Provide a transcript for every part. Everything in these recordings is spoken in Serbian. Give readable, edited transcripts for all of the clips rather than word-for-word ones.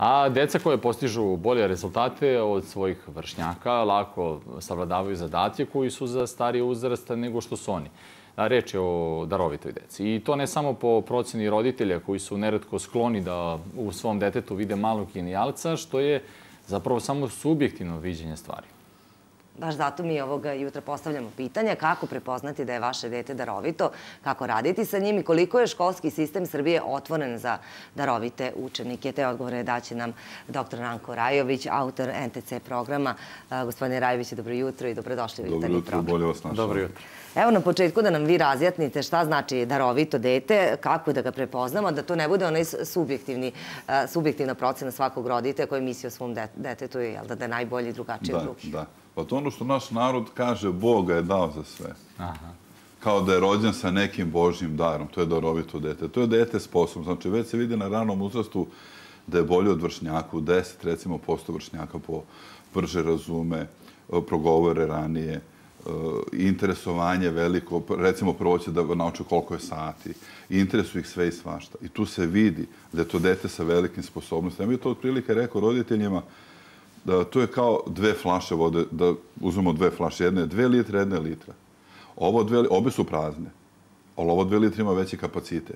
A deca koje postižu bolje rezultate od svojih vršnjaka lako savladavaju zadatke koji su za stariji uzrast nego što su oni. Reč je o darovitoj deci. I to ne samo po proceni roditelja koji su neretko skloni da u svom detetu vide malog genijalca, što je zapravo samo subjektivno viđenje stvari. Baš zato mi ovoga jutra postavljamo pitanja kako prepoznati da je vaše dete darovito, kako raditi sa njim i koliko je školski sistem Srbije otvoren za darovite učenike. Te odgovore daće nam dr. Ranko Rajović, autor NTC programa. Gospodine Rajović, dobro jutro i dobrodošli u jutarnji program. Dobro jutro, bolje vas našao. Dobro jutro. Evo na početku da nam vi razjasnite šta znači darovito dete, kako da ga prepoznamo, da to ne bude onaj subjektivna procena svakog roditelja koji misli o svom detetu i da je najbolji i drugačiji od drugih. Da. Pa to ono što naš narod kaže, Bog ga je dao za sve. Kao da je rođen sa nekim božjim darom. To je darovito dete. To je dete sposobno. Znači, već se vidi na ranom uzrastu da je bolje od vršnjaka. U 10% vršnjaka brže razume, progovore ranije, interesovanje veliko, recimo prvo će da nauče koliko je sati. Interesuje ih sve i svašta. I tu se vidi da je to dete sa velikim sposobnostima. Ja bih to otprilike rekao roditeljima, da to je kao 2 flaše vode, da uzmemo 2 flaše, jedne 2 litre, jedne litra. Obe su prazne, ali ovo 2 litre ima veći kapacitet.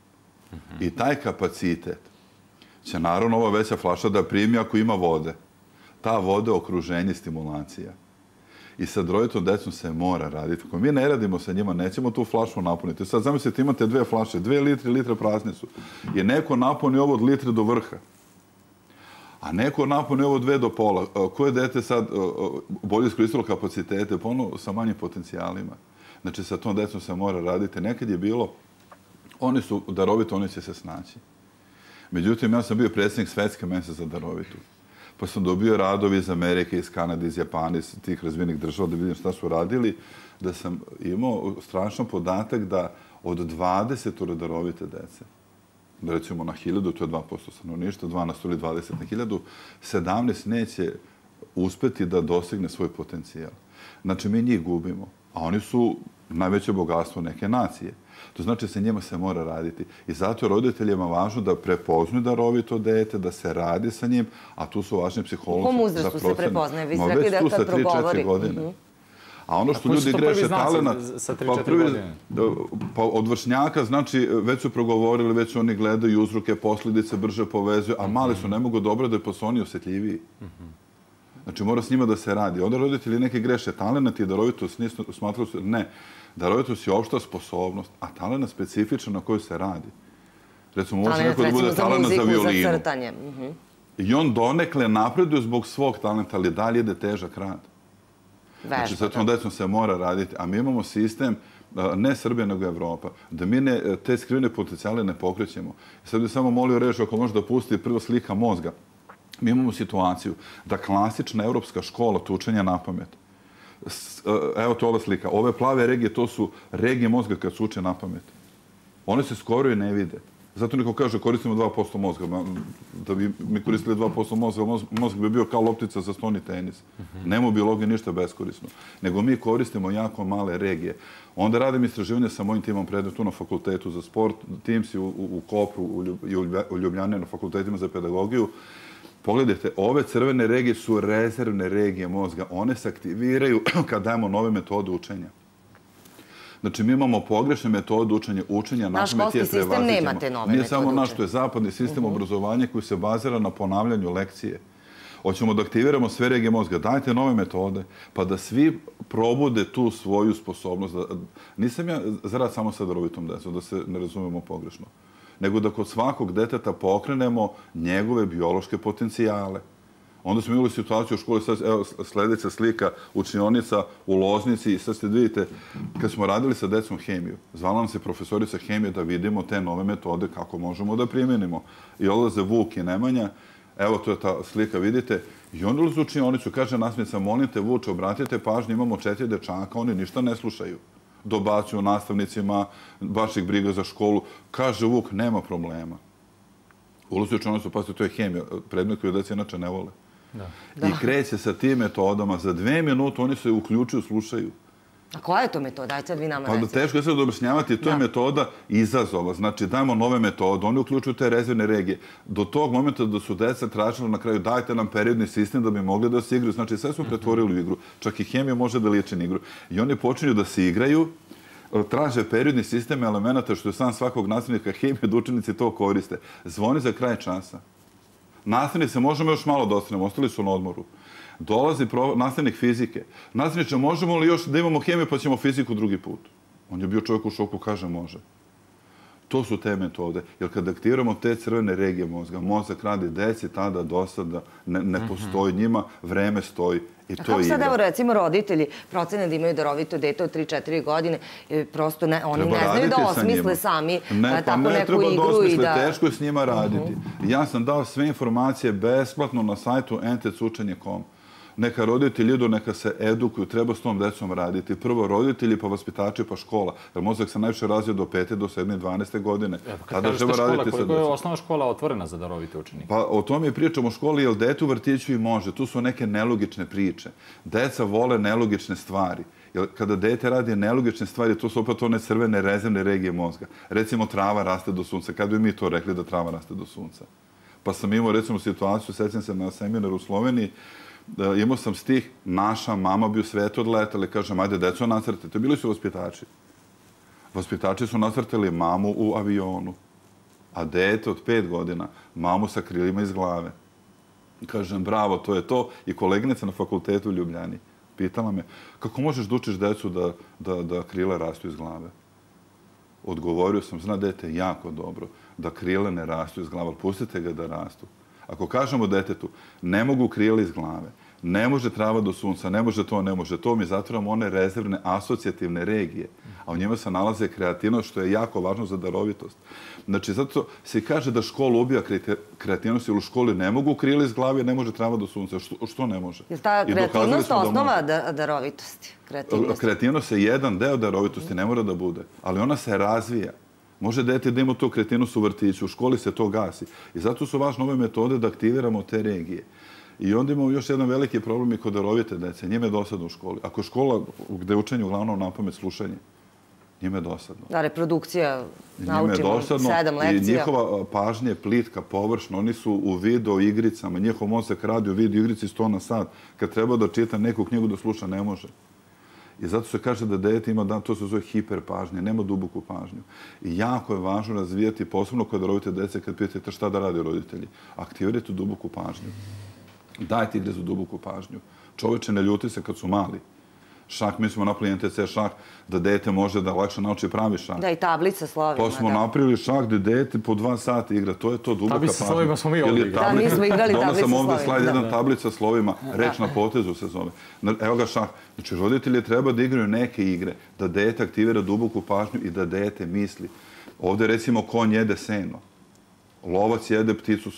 I taj kapacitet će naravno ova veća flaša da primi ako ima vode. Ta voda je okruženje, stimulacija. I sa darovitom decom se mora raditi. Ako mi ne radimo sa njima, nećemo tu flašu napuniti. Sad zamislite, imate 2 flaše, 2 litre, litre prazne su. Je neko napuni ovo od litre do vrha. A neko napuni ovo 2 do pola. Koje dete sad bolje iskoristilo kapacitete, ponovno sa manjim potencijalima. Znači, sa tom decom se mora raditi. Nekad je bilo, oni su daroviti, oni će se snaći. Međutim, ja sam bio predsjednik Svetske mese za darovitu. Pa sam dobio radovi iz Amerike, iz Kanade, iz Japana, iz tih razvijenih država, da vidim šta su radili, da sam imao strašan podatak da od 20 darovite dece, recimo na 1000, to je 2% stanovništva, 2 na 100 ili 20 na 1000, 17 neće uspeti da dosegne svoj potencijal. Znači, mi njih gubimo, a oni su najveće bogatstvo neke nacije. To znači se njima se mora raditi. I zato je roditeljima važno da prepoznaju darovito dete, da se radi sa njim, a tu su važni psiholozi. U kom uzrastu se prepoznaje? Vi ste rekli da kad progovori. A ono što ljudi greše talenat, pa od vršnjaka, znači, već su progovorili, već oni gledaju uzroke, posljedice, brže povezuju, a mali su, ne mogu dobro da je su oni osjetljiviji. Znači, mora s njima da se radi. Onda roditelji neki greše talenat i darovitost, smatrali su, ne, darovitost je opšta sposobnost, a talenat specifičan na koju se radi. Recimo, može neko da bude talenat za violinu. I on donekle napreduje zbog svog talenta, ali dalje ide težak rad. Znači, sa tom decom se mora raditi. A mi imamo sistem, ne Srbija, nego Evropa, da mi te skrivene potencijale ne pokrećemo. Sad bih samo molio reći, ako može da pusti prvo slika mozga. Mi imamo situaciju da klasična evropska škola učenja na pamet. Evo to ova slika. Ove plave regije, to su regije mozga kad se uče na pamet. One se skoro i ne vide. Zato neko kaže koristimo 2% mozga. Da bi mi koristili 2% mozga, mozg bi bio kao loptica za stoni tenis. Nema u biologiji ništa beskorisno. Nego mi koristimo jako male regije. Onda radim istraživanje sa mojim timom predmetu na fakultetu za sport, tim si u Kopru i u Ljubljani na fakultetima za pedagogiju. Pogledajte, ove crvene regije su rezervne regije mozga. One se aktiviraju kad dajemo nove metode učenja. Znači, mi imamo pogrešne metode učenja. Naš školski sistem nema te nove metode učenja. Nije samo naš, to je zapadni sistem obrazovanja koji se bazira na ponavljanju lekcije. Hoćemo da aktiviramo sve regije mozga. Dajte nove metode, pa da svi probude tu svoju sposobnost. Nisam ja zarad samo sa darovitom decom, da se ne razumemo pogrešno. Nego da kod svakog deteta pokrenemo njegove biološke potencijale. Onda smo imali situaciju u školi, evo sljedeća slika, učionica u Loznici i sad ste vidite, kad smo radili sa decom hemiju, zvala nam se profesorica hemije da vidimo te nove metode kako možemo da primjenimo. I odlaze Vuk i Nemanja, evo to je ta slika, vidite, i onda ulaze u učionicu, kaže nasmijeca, molim te Vuče, obratite pažnju, imamo 4 dečaka, oni ništa ne slušaju. Dobacuju nastavnicima, baš ih briga za školu. Kaže Vuk, nema problema. Ulazi u učionicu, pa to je hemija, predmet koji deci inače ne vole. I kreće sa tim metodama. Za 2 minute oni se uključuju, slušaju. A koja je to metoda? Ajde sad vi nama Pa recite. teško je sad objašnjavati, to je metoda izazova. Znači, dajemo nove metode, oni uključuju te rezervne regije. Do tog momenta da su deca tražila na kraju, dajte nam periodni sistem da bi mogli da se igraju. Znači, sve smo pretvorili u igru. Čak i hemija može da liječi igru. I oni počinju da se igraju, traže periodni sistem elemenata, što je sam svakog nastavnika hemije, da učenici to koriste. Zvoni za kraj časa. Nastavnice možemo još malo da ostanemo, ostali su na odmoru. Dolazi nastavnik fizike. Nastavniče, možemo li još da imamo hemiju pa ćemo fiziku drugi put? On je bio čovjek u šoku, kaže može. To su te metode. Jer kad aktiviramo te crvene regije mozga, mozak radi deci, tada dosada ne postoji njima, vreme stoji. I to je kako sad, evo, recimo, roditelji procene da imaju darovito dete od 3-4 godine, prosto oni ne znaju da osmisle sami tako neku igru i da... Ne treba da osmisle, teško je s njima raditi. Ja sam dao sve informacije besplatno na sajtu entecučenje.com. Neka roditelji idu, neka se edukuju, treba s tom decom raditi. Prvo roditelji, pa vaspitači, pa škola. Jer mozak se najviše razvija do 5. do 7. 12. godine. Kad kažete škola, koliko je osnovna škola otvorena za darovite učenike? Pa o tome i pričamo u školi, jer dete u vrtiću i može. Tu su neke nelogične priče. Deca vole nelogične stvari. Jer kada dete radi nelogične stvari, to su opet one crvene rezervne regije mozga. Recimo, trava raste do sunca. Kad bi mi to rekli da trava raste do sunca? Pa sam imao, recimo, situaciju, sećam se na seminaru u Sloveniji, imao sam stih, naša mama bi u svetu odletala i kažem, ajde, deco, nacrtajte. Bili su vaspitači. Vaspitači su nacrtali mamu u avionu, a dete od 5 godina mamu sa krilima iz glave. Kažem, bravo, to je to. I koleginica na fakultetu u Ljubljani pitala me, kako možeš da učiš decu da krila rastu iz glave? Odgovorio sam, zna dete jako dobro da krile ne rastu iz glave, ali pustite ga da rastu. Ako kažemo detetu, ne mogu krila iz glave, ne može trava do sunca, ne može to, mi zatvoramo one rezervne asocijativne regije, a u njima se nalaze kreativnost, što je jako važno za darovitost. Znači, zato se kaže da škola ubija kreativnost, jer u školi ne mogu krila iz glave, ne može trava do sunca. Što ne može? Je ta kreativnost osnova darovitosti? Kreativnost je jedan deo darovitosti, ne mora da bude, ali ona se razvija. Može dete da ima to kreativnost u vrtiću, u školi se to gasi. I zato su važne ove metode da aktiviramo te regije. I onda imamo još jedan veliki problem i kod darovite dece. Njima je dosadno u školi. Ako je škola gde je učenje uglavnom napamet slušanje, njima je dosadno. Da, reprodukcija, naučimo 7 lekcija. I njihova pažnja je plitka, površna. Oni su u video igricama. Njihov mozak radi u video igrici 100 na sat. Kad treba da čita neku knjigu da sluša, ne može. I zato se kaže da dete ima, to se zove hiperpažnje, nema duboku pažnju. I jako je važno razvijati, posebno kod darovite dece, kad pitate šta da rade roditelji. Aktivirajte duboku pažnju. Dajte igre za duboku pažnju. Čoveče, ne ljuti se kad su mali. Šah, mi smo napravili NTC šah, da dete može da lakše nauči pravi šah. Da, i tablica slovima. Pa smo napravili šah gde dete po 2 sata igra. To je to duboka pažnja. Tablica slovima smo mi ovdje igrali. Da, mi smo igrali tablica slovima. Sam ovdje slajd jedan tablica slovima, reč na potezu se zove. Evo ga šah. Znači, roditelji treba da igraju neke igre, da dete aktivira duboku pažnju i da dete misli. Ovdje, recimo, konj jede seno. Lovac jede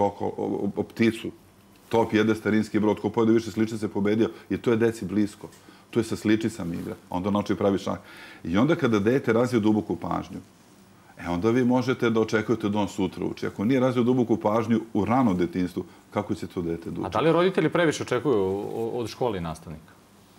pticu. Top jede starinski brod. Ko pojede više sličice pobedio i to je deci blisko. To je sa sličicama igra. Onda nauči pravi šah. I onda kada dete razvije duboku pažnju, onda vi možete da očekujete da on sutra uči. Ako nije razvio duboku pažnju u ranom detinjstvu, kako će to dete da uči? A da li roditelji previše očekuju od škole i nastavnika?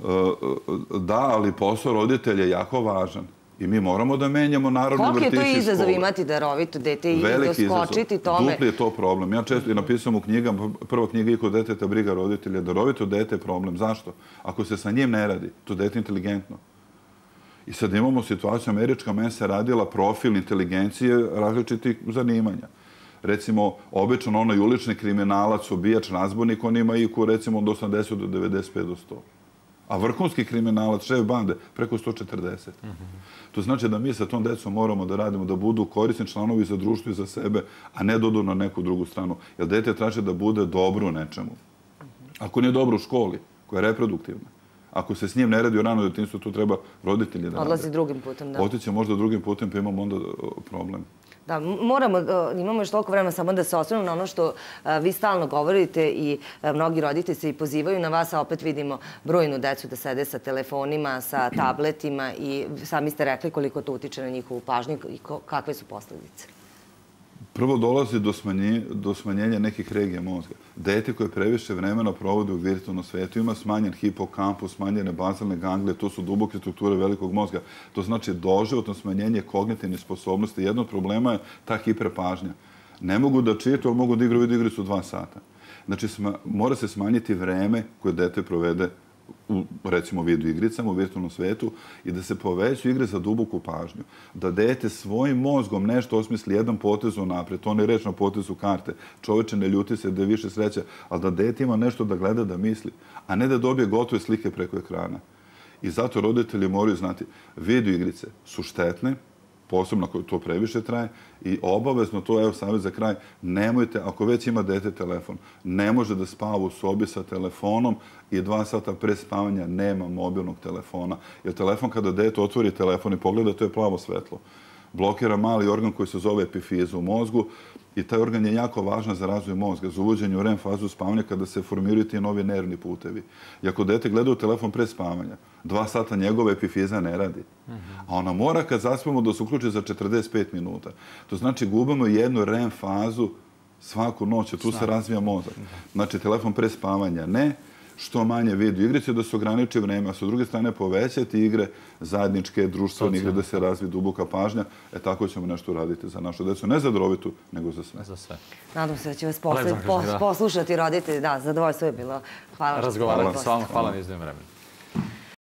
Da, ali posao roditelja je jako važan. I mi moramo da menjamo narodnu vrtić iz škole. Koliko je to izazov imati darovito dete i doskočiti tome? Dupli je to problem. Ja često i napisam u knjigama, prva knjiga Iko deteta briga roditelja, darovito dete je problem. Zašto? Ako se sa njim ne radi, to dete je inteligentno. I sad imamo situaciju, američka meni se radila profil inteligencije različitih zanimanja. Recimo, običan onaj ulični kriminalac, ubijač, razbornik, on ima IQ recimo od 80 do 95 do 100. A vrhunski kriminalac, šef bande, preko 140. To znači da mi sa tom decom moramo da radimo, da budu korisni članovi za društvo i za sebe, a ne dodu na neku drugu stranu. Jer dete traže da bude dobro u nečemu. Ako nije dobro u školi, koja je reproduktivna, ako se s njim ne radi u rano detinjstvu, tu treba roditelji da rade. Odlazi drugim putem, da. Otiće možda drugim putem, pa imamo onda problem. Da, imamo još toliko vremena samo da se osvrnemo na ono što vi stalno govorite i mnogi roditelji se i pozivaju na vas, a opet vidimo brojnu decu da sede sa telefonima, sa tabletima i sami ste rekli koliko to utiče na njihovu pažnju i kakve su posledice. Prvo dolazi do smanjenja nekih regija mozga. Dete koje previše vremena provode u virtualnom svetu ima smanjen hipokampus, smanjene bazalne ganglije, to su duboke strukture velikog mozga. To znači doživotno smanjenje kognitivne sposobnosti. Jedno od problema je ta hiperpažnja. Ne mogu da čitaju, ali mogu da igraju igricu 2 sata. Znači, mora se smanjiti vreme koje dete provede u, recimo, video igricama, u virtualnom svetu i da se povećaju igre za duboku pažnju. Da dete svojim mozgom nešto osmisli jedan potez unapred, to ne reč na potezu karte. Čoveče, ne ljuti se da je više sreće, ali da dete ima nešto da gleda, da misli, a ne da dobije gotove slike preko ekrana. I zato roditelji moraju znati, video igrice su štetne, posebno ako to previše traje, i obavezno to, evo savjet za kraj, nemojte, ako već ima dete telefon, ne može da spava u sobi sa telefonom i 2 sata pre spavanja nema mobilnog telefona. Jer telefon, kada dete otvori telefon i pogleda, to je plavo svetlo. Blokira mali organ koji se zove epifiza u mozgu i taj organ je jako važan za razvoj mozga, za uvođenje u REM fazu spavanja kada se formiraju ti novi nervni putevi. I ako dete gleda u telefon pre spavanja, 2 sata njegova epifiza ne radi. A ona mora kad zaspamo da se uključi za 45 minuta. To znači gubimo jednu REM fazu svaku noć, tu se razvija mozak. Znači telefon pre spavanja ne, što manje video igrice, da se ograniči vreme, a sa druge strane povećati igre zajedničke, društvene igre, da se razvije duboka pažnja. Tako ćemo nešto uraditi za našu decu. Ne za Darovitu, nego za sve. Za sve. Nadam se da će vas poslušati roditelji. Da, zadovoljstvo je bilo. Hvala. Razgovarati s vama, hvala na izdvojenom vremenu.